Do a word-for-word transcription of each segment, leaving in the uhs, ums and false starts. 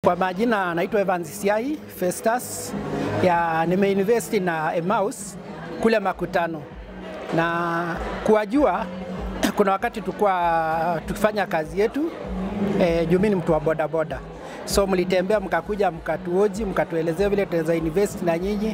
Kwa majina naitwa Evans Siai Festus, ya nimeinvest na Emmaus kule Makutano, na kuwajua kuna wakati tukua tukifanya kazi yetu e, jumini mtu wa boda boda. So mlitembea mkakuja mkatuoji mkatuelezea vile tunaweza invest na nyinyi.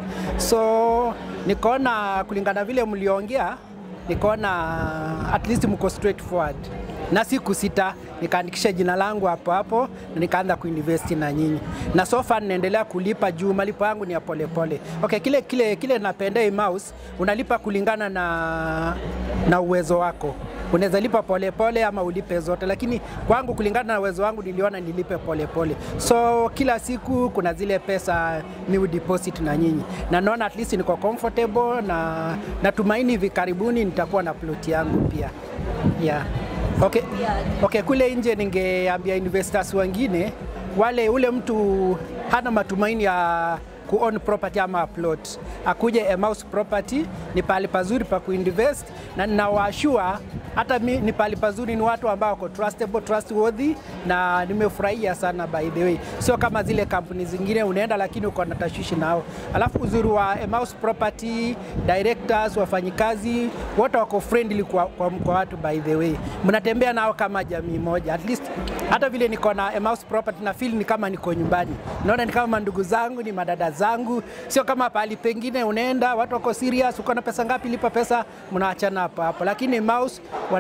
So nikaona kulingana vile mliongea, nikaona at least mko straightforward. Na siku sita nikaandikisha jina langu hapo hapo na nikaanza kuinvest na nyinyi. Na so far naendelea kulipa juu malipo yangu ni ya pole pole. Okay, kile kile kile napenda Emmaus, unalipa kulingana na na uwezo wako. Unaweza lipa pole pole ama ulipe zote, lakini kwangu kulingana na uwezo wangu niliona nilipe pole pole. So kila siku kuna zile pesa mi deposit na nyinyi. Na naona at least niko comfortable, na natumaini hivi karibuni nitakuwa na plot yangu pia. Yeah. Okay. Okay, kule nje ningeambia investors wengine wale ule mtu hana matumaini ya ku own property ama plot, akuje Emmaus Property, ni pale pazuri pa kuinvest, na ninawashua hata mi, ni pale pazuri, ni watu ambao wako trustable, trustworthy, na nimefurahia sana by the way. Sio kama zile kampuni zingine unaenda lakini uko na tashwishi nao. Alafu uzuri wa Emmaus Property, directors, wafanyikazi, wote wako friendly kwa, kwa, kwa watu by the way. Mnatembea nao kama jamii moja. At least hata vile niko na Emmaus Property na feel ni kama niko nyumbani. Naona ni kama ndugu zangu, ni madada zangu. Sio kama pali pengine unaenda watu wako serious, uko na pesa ngapi, lipa pesa, mnaachana hapo hapo. Lakini Emmaus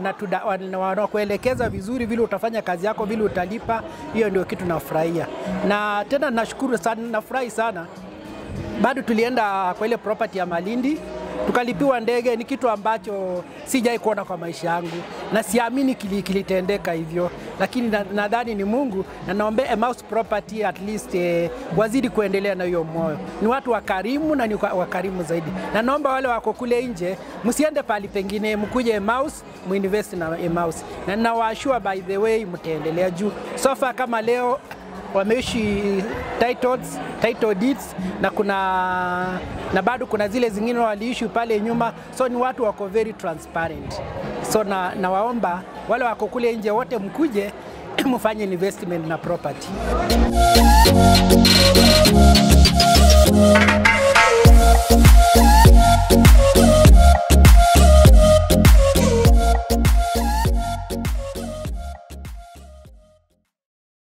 wanakuelekeza wana vizuri vile utafanya kazi yako, vile utalipa. Hiyo ndio kitu nafurahia. Na tena nashukuru sana, nafurahi sana. Bado tulienda kwa ile property ya Malindi, tukalipiwa ndege. Ni kitu ambacho sijai kuona kwa maisha yangu na siamini kilitendeka hivyo, lakini nadhani na ni Mungu, na naomba Emmaus Property at least eh, wazidi kuendelea na hiyo moyo. Ni watu wakarimu na ni wakarimu zaidi, na naomba wale wako kule nje msiende pali pengine, mkuje Emmaus, muinvest na Emmaus, na ninawashua by the way mtaendelea juu. So far kama leo wameishi titles, title deeds, na kuna na bado kuna zile zingine waliishi pale nyuma. So ni watu wako very transparent. So na nawaomba wale wako kule nje wote mkuje mfanye investment na property.